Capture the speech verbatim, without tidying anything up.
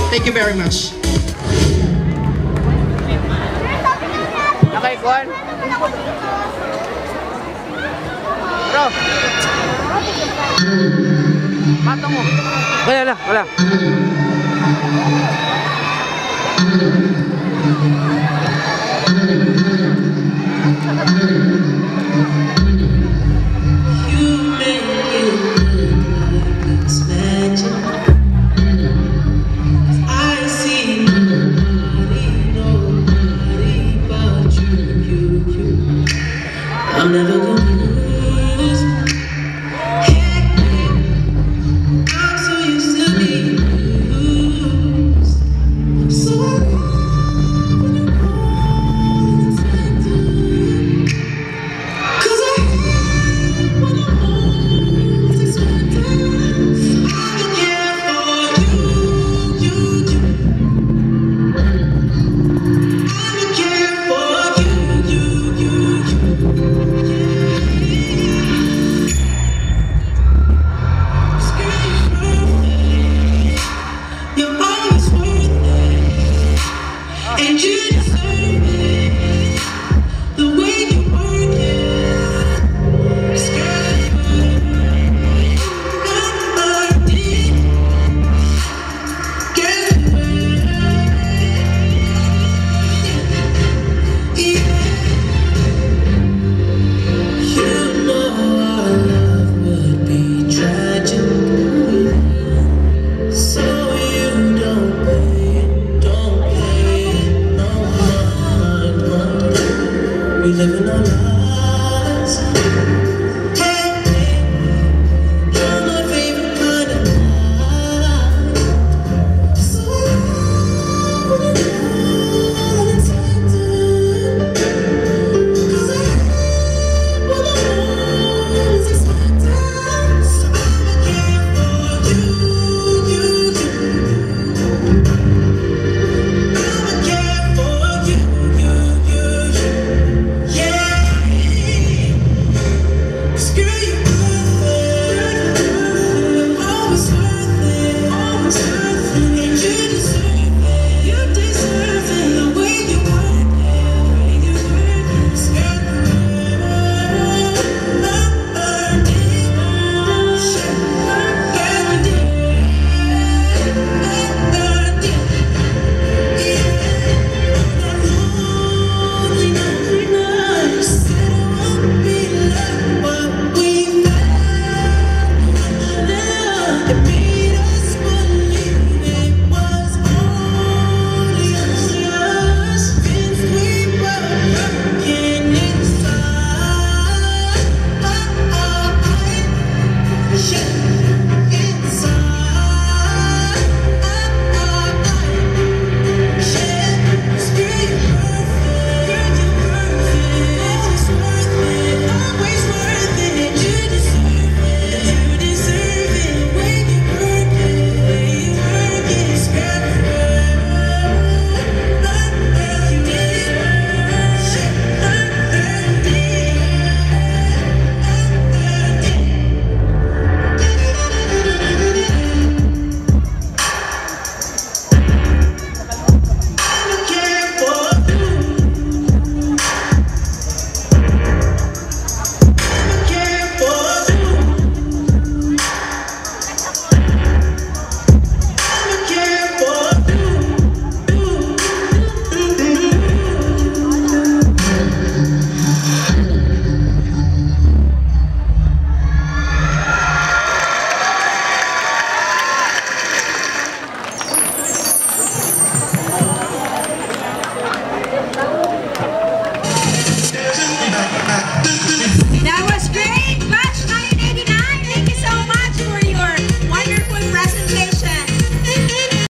Thank you very much. Okay, Kwan. Bro. Matong mo. Wala, wala, wala. I'm never gonna lose. I'm so used to being loose. So I call when I call unexpected. Cause I hate when I'm always expected. I'ma care for you, you, you. I'ma care for you, you, you, you. And you deserve it, the way you work it. Skirt, got the deep, get away. Yeah. You know our love would be tragic, so you don't pay it, don't pay it. We living our lives.